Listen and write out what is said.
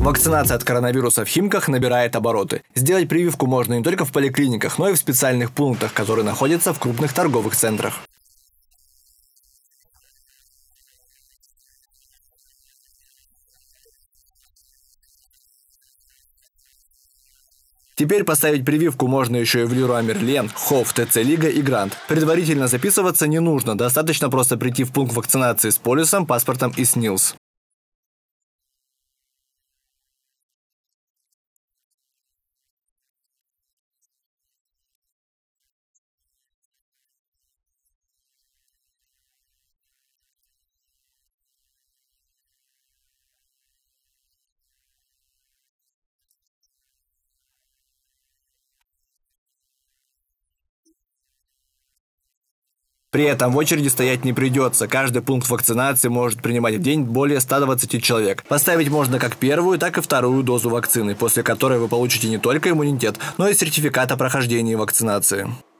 Вакцинация от коронавируса в Химках набирает обороты. Сделать прививку можно не только в поликлиниках, но и в специальных пунктах, которые находятся в крупных торговых центрах. Теперь поставить прививку можно еще и в Леруа Мерлен, Хофф, ТЦ Лига и Грант. Предварительно записываться не нужно, достаточно просто прийти в пункт вакцинации с полисом, паспортом и СНИЛС. При этом в очереди стоять не придется. Каждый пункт вакцинации может принимать в день более 120 человек. Поставить можно как первую, так и вторую дозу вакцины, после которой вы получите не только иммунитет, но и сертификат о прохождении вакцинации.